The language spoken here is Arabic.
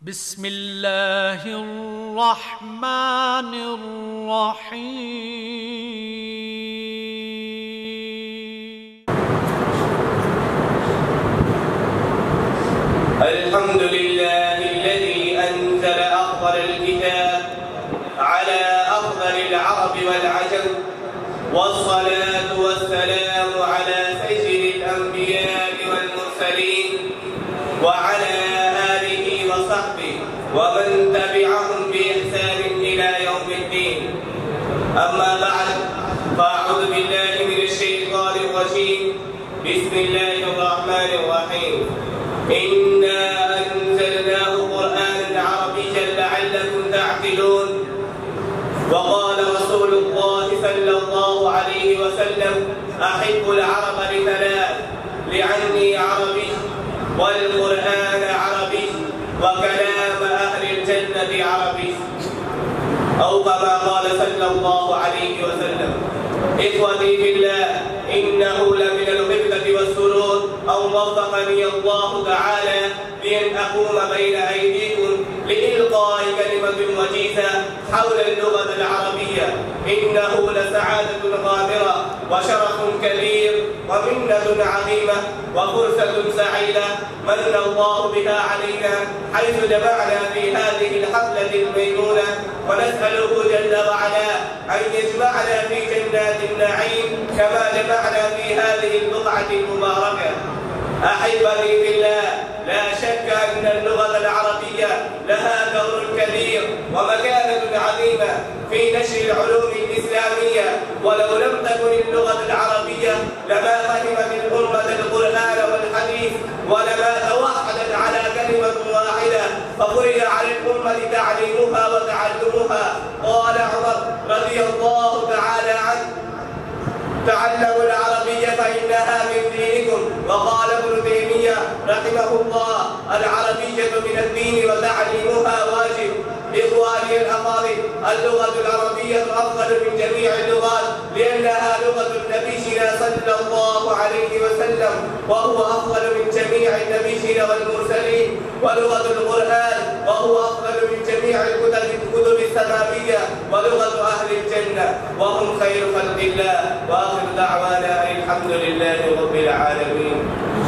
بسم الله الرحمن الرحيم. الحمد لله الذي أنزل أفضل الكتاب على أفضل العرب والعجم، والصلاة والسلام على سيد الأنبياء والمرسلين وعلى آله وصحبه ومن تبعهم بإحسان إلى يوم الدين. أما بعد، فأعوذ بالله من الشيطان الرجيم. بسم الله الرحمن الرحيم. إنا أنزلناه قرآنا عربيا لعلكم تعقلون. وقال رسول الله صلى الله عليه وسلم: أحب العرب لثلاث: لعني عربي، والقرآن عربي، وكلام أهل الجنة عربي، أو كما قال صلى الله عليه وسلم. إخوتي في الله، إنه لمن الغبطة والسرور أو وفقني الله تعالى بأن أقوم بين أيديكم لإلقاء كلمة وجيزة حول اللغة العربية. إنه لسعادة غامرة وشرف كبير ومنة عظيمة وفرصة سعيدة من الله بها علينا، حيث جمعنا في هذه الحفلة الميمونة، ونسأله جل وعلا أن يجمعنا في جنات النعيم كما جمعنا في هذه البقعة المباركة. أحبتي في الله، لا شك أن اللغة العربية لها دور كبير ومكانة عظيمة في نشر العلوم الإسلامية، ولو لم تكن اللغة العربية لما فهمت الأمة القرآن والحديث، ولما توحدت على كلمة واحدة ففرض على الأمة تعليمها وتعلمها. قال عمر رضي الله تعالى عنه: تعلموا العربية فإنها من دينكم. وقال ابن تيمية رحمه الله: العربية من الدين وتعليمها واجب. إخواني الأفاضل، اللغة العربية أفضل من جميع اللغات، لأنها لغة نبينا صلى الله عليه وسلم، وهو أفضل من جميع النبيين والمرسلين. ولغة القرآن وهو